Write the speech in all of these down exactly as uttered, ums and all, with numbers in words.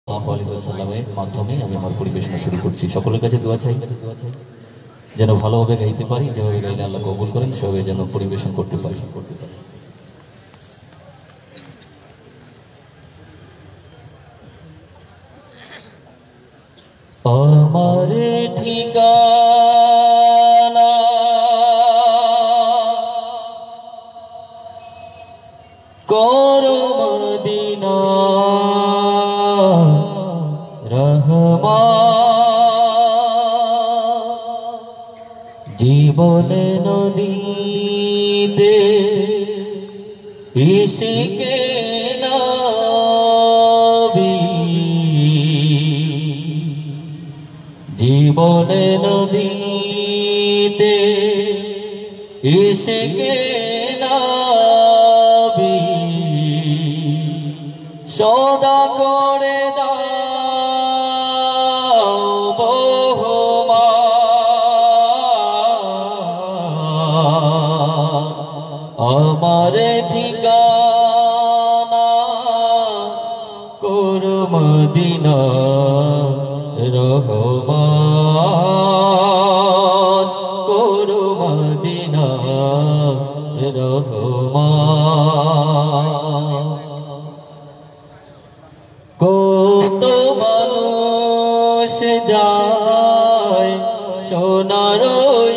সাল্লামের মাধ্যমে আমি আমার পরিবেশনা শুরু করছি। সকলের কাছে দোয়া চাই যেন ভালোভাবে গাইতে পারি, যেভাবে গাইলে আল্লাহ কবুল করেন সেভাবে যেন পরিবেশন করতে পারি। আমার ঠিকানা করো মদিনা রহমান, জীবনে নদীতে ইশকে নবী, জীবনে নদীতে ইশকে নবী, সদা করে দাও বহুমান, আমার ঠিকানা করো মদিনা রহমান, করো মদিনা রহমান। কত মানুষ যায় সোনার ওই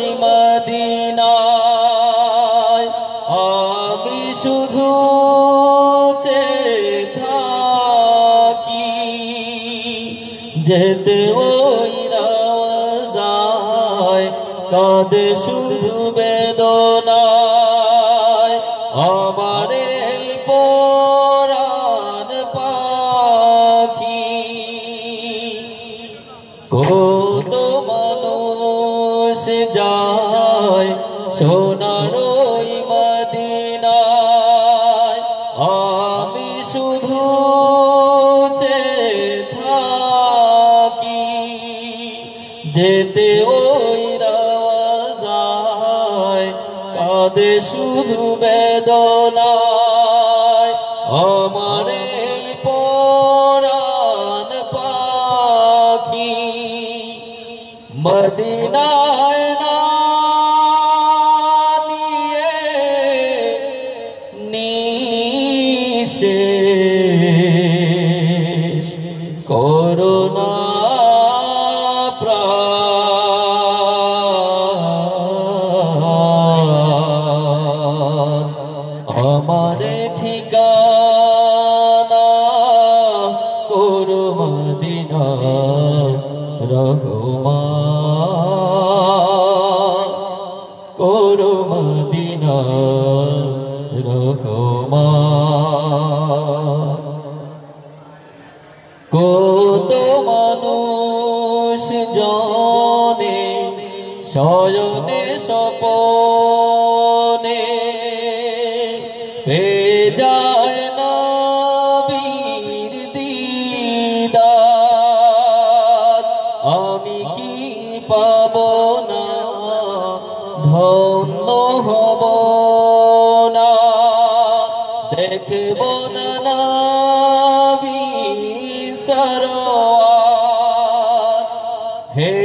মদিনায়, আমি শুধু চেয়ে থাকি যেতে ওই রওজায়, কাঁদে শুধু বেদনায় আমার এই পরাণ পাখি। কত মানুষ যায় সোনার ওই মদিনায়, আমি শুধু চেয়ে থাকি যেতে ওই রওজায়, কাঁদে শুধু বেদনায় আমার এই পরাণ পাখি। মদিনায় না নিয়ে নিশেষ করুণা আমার ঠিকানা করো মদিনা রহমান, করো মদিনা রহমান। কত মানুষ জনে শয়নে স্বপনে পেয়ে যায় নবীর দিদার, আমি কি পাব না ধন্য হব না, দেখব না নবী সরওয়ার। হে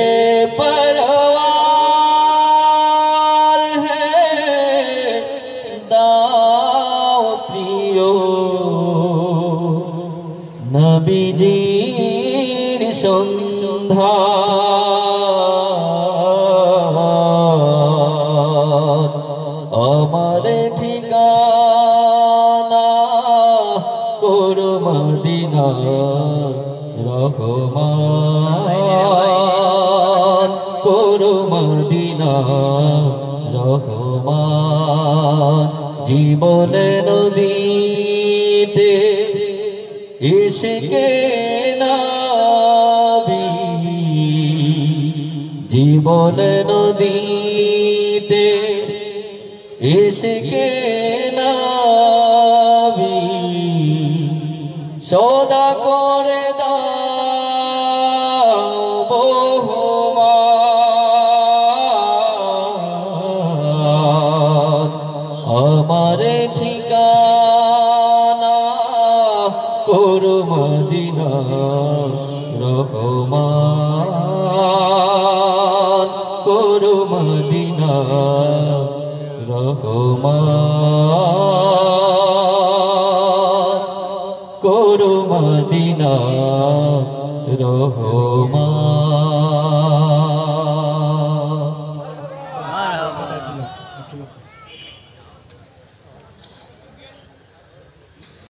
পরওয়ার হে দাও প্রিয় নবীজির সন্ধান, আমার ঠিকানা করো মদিনা রহমান, করো মদিনা রহমান, জীবনে নদীতে ইশকে নবী, জীবনে নদীতে ইশকে নবী, সদা করে দাও বহুমান, আমার ঠিকানা করো মদিনা রহমান করো মদিনা রহমান করো মদিনা রহমান।